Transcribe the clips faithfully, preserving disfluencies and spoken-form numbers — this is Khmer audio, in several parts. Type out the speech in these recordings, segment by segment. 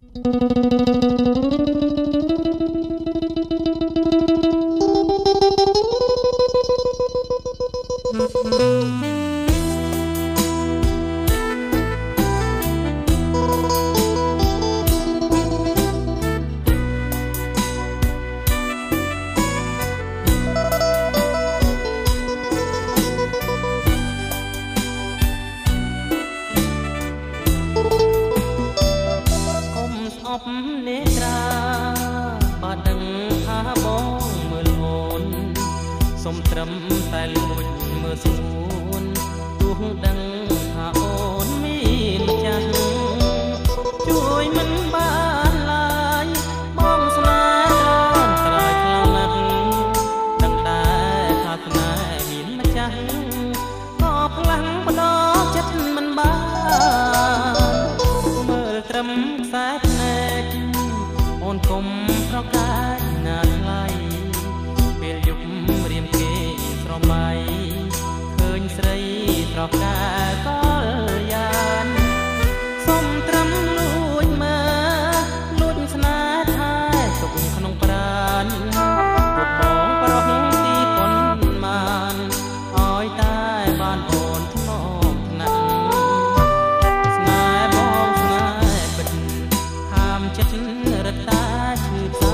នេត្រាបើដឹងថាបងមើលអូនសុំត្រឹមតែលួចមើលស្ងួនទោះដឹងថាអូនមានម្ចាស់ជួយមិនបានឡើយបងស្នេហ៍ត្រង់ត្រាយខ្លាំងណាស់ដឹងតែថាស្នេហ៍មានម្ចាស់ក៏ខ្លាំងបដចិត្តមិនបានមើលត្រឹមខ្សែភ្នែកអូនកុំប្រកាសណាស់ថ្លៃពេលយប់រៀមគេស្រមៃឃើញស្រីត្រកាកលយានសុំត្រឹមលួចមើលលួចស្នេហ៍ថែទុកក្នុងប្រាណពុកបងប្រុសទីប៉ុនមានឲ្យតែបានអូនធ្នមថ្នាក់ស្នេហ៍បងស្នេហ៍ពិតហាមចិត្តរត់តាឈឺផ្សា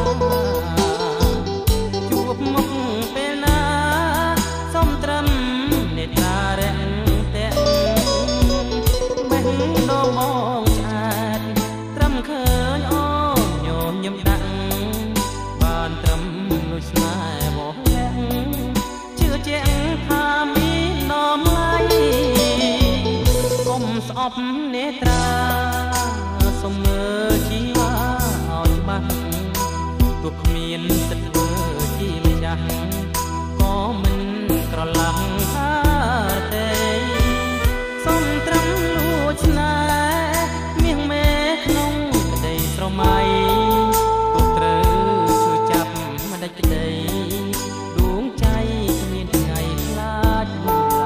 ជួបមុខពេលណាសុំត្រឹមនេត្រារែងតែបេះដូងបងឆ្អាតត្រឹមឃើញអូនញញឹមដាក់បានត្រឹមលួចស្នេហ៍បងលាក់ជឿជាក់ថាមានដំឡៃកុំស្អប់នេត្រាសុំមើលជីវាឲ្យច្បាស់ទោះគ្មានទឹកធ្វើជាម្ចាស់ក៏មិនក្រឡាំថាទេសុំត្រឹមលួចស្នេហ៍មាសមេក្នុងក្តីស្រមៃទោះត្រូវជួយចាប់មិនដាច់ក្តីដួងใจគ្មានថ្ងៃខ្លាចឡើយ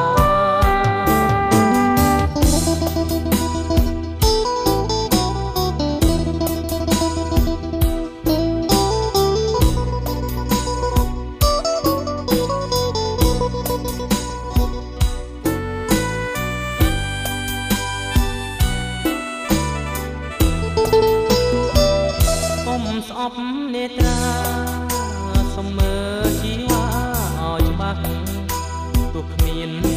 ស្អប់នេត្រាសុំមើលជីវាឲ្យច្បាស់ទោះគ្មាន